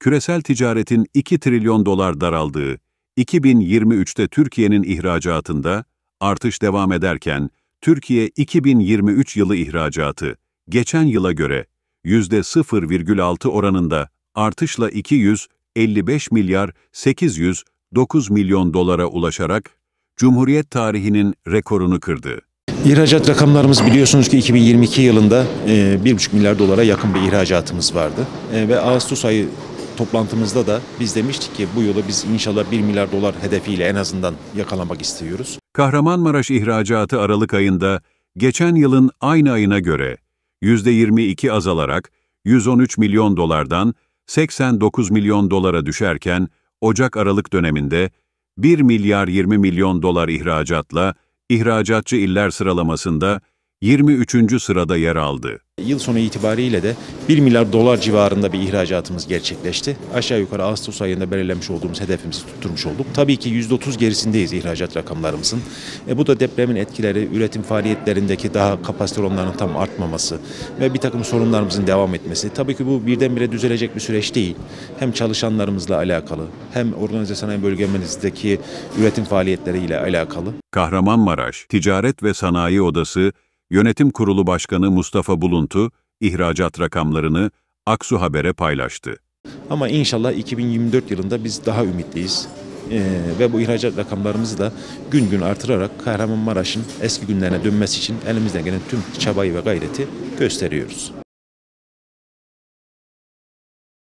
küresel ticaretin 2 trilyon dolar daraldığı 2023'te Türkiye'nin ihracatında artış devam ederken, Türkiye 2023 yılı ihracatı geçen yıla göre %0,6 oranında artışla 255 milyar 809 milyon dolara ulaşarak Cumhuriyet tarihinin rekorunu kırdı. İhracat rakamlarımız biliyorsunuz ki 2022 yılında 1,5 milyar dolara yakın bir ihracatımız vardı. Ve Ağustos ayı toplantımızda da biz demiştik ki bu yılı biz inşallah 1 milyar dolar hedefiyle en azından yakalamak istiyoruz. Kahramanmaraş ihracatı Aralık ayında geçen yılın aynı ayına göre %22 azalarak 113 milyon dolardan 89 milyon dolara düşerken Ocak-Aralık döneminde 1 milyar 20 milyon dolar ihracatla ihracatçı iller sıralamasında 23. sırada yer aldı. Yıl sonu itibariyle de 1 milyar dolar civarında bir ihracatımız gerçekleşti. Aşağı yukarı Ağustos ayında belirlemiş olduğumuz hedefimizi tutturmuş olduk. Tabii ki %30 gerisindeyiz ihracat rakamlarımızın. Bu da depremin etkileri, üretim faaliyetlerindeki daha kapasite oranlarının tam artmaması ve bir takım sorunlarımızın devam etmesi. Tabii ki bu birdenbire düzelecek bir süreç değil. Hem çalışanlarımızla alakalı, hem organize sanayi bölgemizdeki üretim faaliyetleriyle alakalı. Kahramanmaraş Ticaret ve Sanayi Odası Yönetim Kurulu Başkanı Mustafa Buluntu, ihracat rakamlarını Aksu Haber'e paylaştı. Ama inşallah 2024 yılında biz daha ümitliyiz. Ve bu ihracat rakamlarımızı da gün gün artırarak Kahramanmaraş'ın eski günlerine dönmesi için elimizden gelen tüm çabayı ve gayreti gösteriyoruz.